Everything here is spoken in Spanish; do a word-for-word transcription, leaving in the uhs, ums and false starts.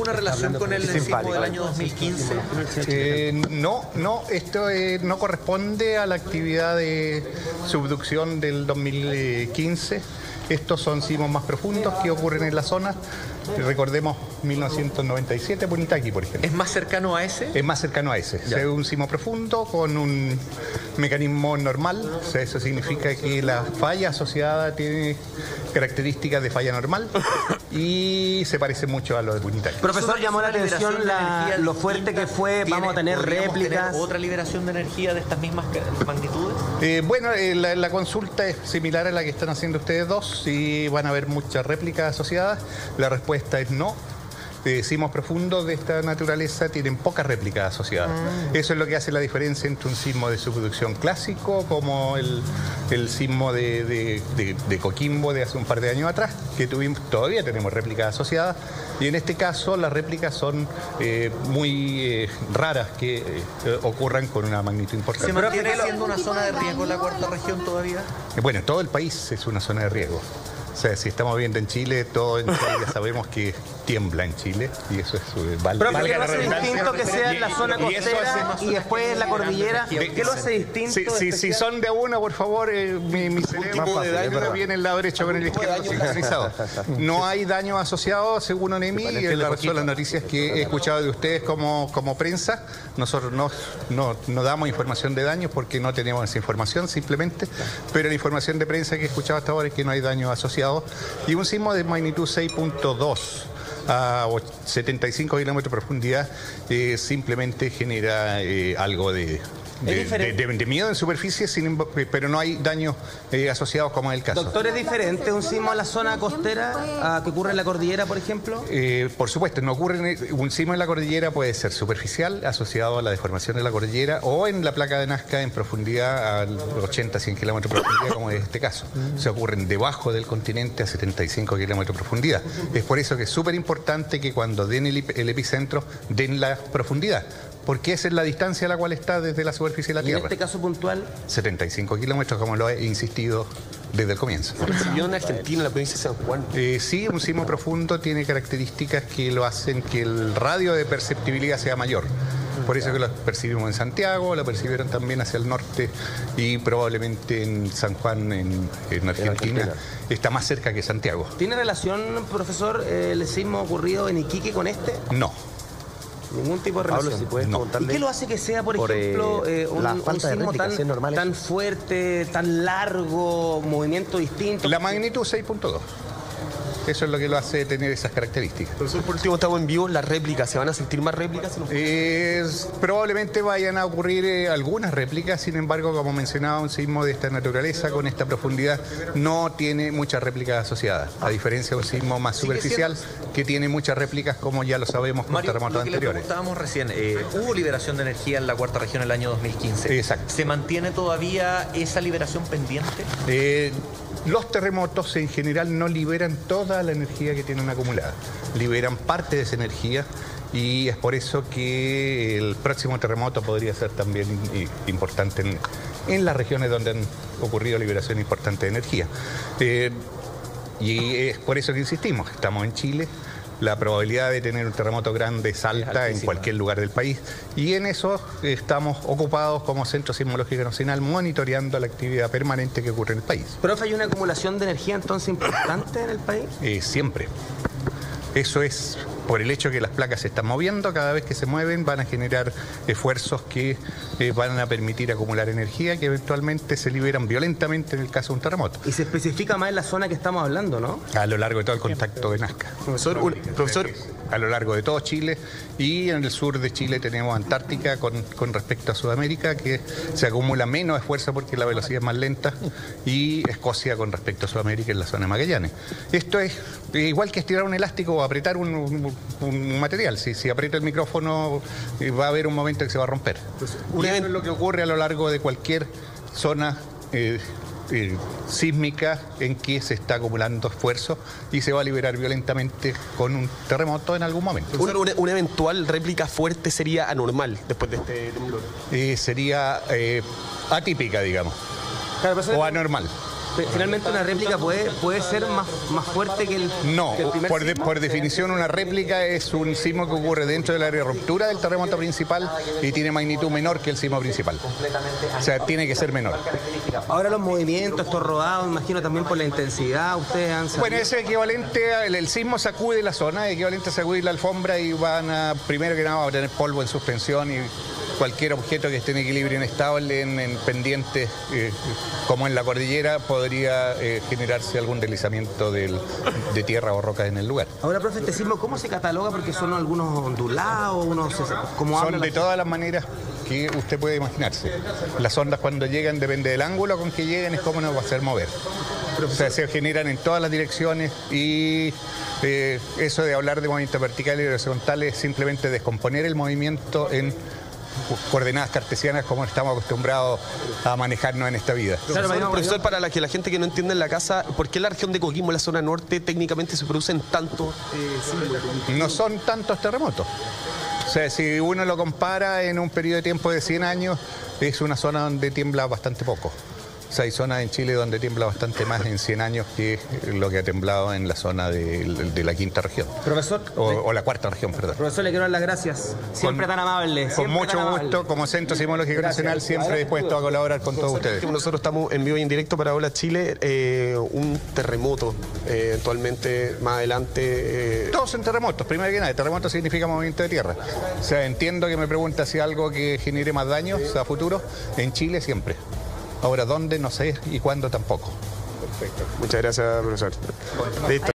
alguna relación con el sismo del año dos mil quince? Eh, no, no, esto eh, no corresponde a la actividad de subducción del dos mil quince. Estos son sismos más profundos que ocurren en la zona. Recordemos mil novecientos noventa y siete, Punitaqui, por ejemplo. ¿Es más cercano a ese? Es más cercano a ese. Es un sismo profundo con un mecanismo normal. O sea, eso significa que la falla asociada tiene características de falla normal y se parece mucho a lo de Punitaqui. Profesor, llamó la atención la, lo fuerte que fue. Vamos a tener réplicas. Tener ¿Otra liberación de energía de estas mismas magnitudes? Eh, bueno, eh, la, la consulta es similar a la que están haciendo ustedes dos. Sí, van a haber muchas réplicas asociadas. La respuesta es no. Eh, sismos profundos de esta naturaleza tienen pocas réplicas asociadas. Mm. Eso es lo que hace la diferencia entre un sismo de subducción clásico como el, el sismo de, de, de, de Coquimbo de hace un par de años atrás, que tuvimos, todavía tenemos réplicas asociadas, y en este caso las réplicas son eh, muy eh, raras que eh, ocurran con una magnitud importante. ¿Se mantiene siendo una zona de riesgo la cuarta región todavía? Bueno, todo el país es una zona de riesgo. O sea, si estamos viendo en Chile, todo en Chile ya sabemos que tiembla en Chile y eso es eh, val Pero valga ¿qué lo hace distinto que sea en la zona y costera y, y después en la cordillera? De, ¿Qué lo hace distinto? Si, si, si son de uno, por favor, eh, mi, mi cerebro de daño viene el lado derecho con el izquierdo sincronizado. No hay daño asociado, según ONEMI, y el resto de las noticias que he escuchado de ustedes como, como prensa. Nosotros no, no, no damos información de daños porque no tenemos esa información simplemente, pero la información de prensa que he escuchado hasta ahora es que no hay daño asociado. Y un sismo de magnitud seis punto dos a setenta y cinco kilómetros de profundidad eh, simplemente genera eh, algo de... De, de, de, de miedo en superficie, sin, pero no hay daños eh, asociados como es el caso. Doctor, ¿es diferente un sismo en la zona costera a que ocurre en la cordillera, por ejemplo? Eh, por supuesto, no ocurre en, un sismo en la cordillera puede ser superficial, asociado a la deformación de la cordillera, o en la placa de Nazca en profundidad a ochenta a cien kilómetros de profundidad, como es este caso. Mm. Se ocurren debajo del continente a setenta y cinco kilómetros de profundidad. Es por eso que es súper importante que cuando den el, el epicentro, den la profundidad. Porque esa es la distancia a la cual está desde la superficie de la Tierra. ¿Y en este caso puntual? setenta y cinco kilómetros, como lo he insistido desde el comienzo. ¿Se recibió en Argentina, en la provincia de San Juan? Eh, sí, un sismo profundo tiene características que lo hacen que el radio de perceptibilidad sea mayor. Por eso que lo percibimos en Santiago, lo percibieron también hacia el norte y probablemente en San Juan, en, en Argentina, está más cerca que Santiago. ¿Tiene relación, profesor, el sismo ocurrido en Iquique con este? No. Ningún tipo de relación. Pablo, si puedes no. ¿Y qué lo hace que sea, por, por ejemplo, eh, un, un sismo tan, tan fuerte, tan largo, movimiento distinto? La magnitud seis punto dos. Eso es lo que lo hace tener esas características. Profesor, por último, estamos en vivo. ¿Las réplicas, se van a sentir más réplicas? Eh, probablemente vayan a ocurrir eh, algunas réplicas, sin embargo, como mencionaba, un sismo de esta naturaleza, con esta profundidad, no tiene muchas réplicas asociadas, a diferencia de un sismo más superficial, que tiene muchas réplicas, como ya lo sabemos con Mario, terremotos lo que anteriores. Le preguntábamos recién, eh, hubo liberación de energía en la cuarta región el año dos mil quince. Exacto. ¿Se mantiene todavía esa liberación pendiente? Eh, Los terremotos en general no liberan toda la energía que tienen acumulada, liberan parte de esa energía y es por eso que el próximo terremoto podría ser también importante en, en las regiones donde han ocurrido liberación importante de energía. Eh, y es por eso que insistimos, estamos en Chile. La probabilidad de tener un terremoto grande es alta en cualquier lugar del país y en eso estamos ocupados como Centro Sismológico Nacional monitoreando la actividad permanente que ocurre en el país. ¿Profe, hay una acumulación de energía entonces importante en el país? Eh, siempre. Eso es por el hecho que las placas se están moviendo, cada vez que se mueven van a generar esfuerzos que eh, van a permitir acumular energía que eventualmente se liberan violentamente en el caso de un terremoto. Y se especifica más en la zona que estamos hablando, ¿no? A lo largo de todo el contacto de Nazca. Profesor, un, profesor, a lo largo de todo Chile y en el sur de Chile tenemos Antártica con, con respecto a Sudamérica, que se acumula menos esfuerzo porque la velocidad es más lenta, y Escocia con respecto a Sudamérica en la zona de Magallanes. Esto es igual que estirar un elástico o apretar un, un, un material. Si, si aprieto el micrófono va a haber un momento que se va a romper. Y eso es lo que ocurre a lo largo de cualquier zona eh, eh, sísmica en que se está acumulando esfuerzo y se va a liberar violentamente con un terremoto en algún momento. Una, una, una eventual réplica fuerte sería anormal después de este temblor. Eh, sería eh, atípica, digamos, Claro, o anormal. Finalmente una réplica puede, puede ser más, más fuerte que el No, que el primer por, de, sismo. por definición una réplica es un sismo que ocurre dentro del área de ruptura del terremoto principal y tiene magnitud menor que el sismo principal. O sea, tiene que ser menor. Ahora los movimientos, estos rodados, imagino también por la intensidad, ustedes han sabido. Bueno, es equivalente, a, el, el sismo sacude la zona, es equivalente a sacudir la alfombra y van a, primero que nada, van a tener polvo en suspensión y cualquier objeto que esté en equilibrio inestable, en, en pendientes, eh, como en la cordillera, podría eh, generarse algún deslizamiento del, de tierra o rocas en el lugar. Ahora, profe, este sismo, ¿cómo se cataloga? Porque son algunos ondulados, unos... ¿cómo Son de todas las maneras que usted puede imaginarse. Las ondas cuando llegan, depende del ángulo con que lleguen, es cómo nos va a hacer mover. O sea, se generan en todas las direcciones y eh, eso de hablar de movimientos verticales y horizontales es simplemente descomponer el movimiento en coordenadas cartesianas como estamos acostumbrados a manejarnos en esta vida. Claro, profesor, profesor, para la que la gente que no entiende en la casa, ¿por qué la región de Coquimbo, la zona norte, técnicamente se producen tantos eh, sismos? No son tantos terremotos. O sea, si uno lo compara en un periodo de tiempo de cien años, es una zona donde tiembla bastante poco. O sea, hay zonas en Chile donde tiembla bastante más en cien años que lo que ha temblado en la zona de, de la quinta región. Profesor. O, o la cuarta región, perdón. Profesor, le quiero dar las gracias. Siempre con, tan amable. Con mucho gusto, amable. Como Centro Sismológico Nacional, siempre dispuesto a colaborar con todos ustedes. Nosotros estamos en vivo y en directo para Hola Chile. Eh, un terremoto, eh, eventualmente, más adelante... Eh... Todos son terremotos, primero que nada. Terremoto significa movimiento de tierra. O sea, entiendo que me pregunta si algo que genere más daños a futuro. En Chile siempre. Ahora, ¿dónde? No sé, y cuándo tampoco. Perfecto. Muchas gracias, profesor. Listo.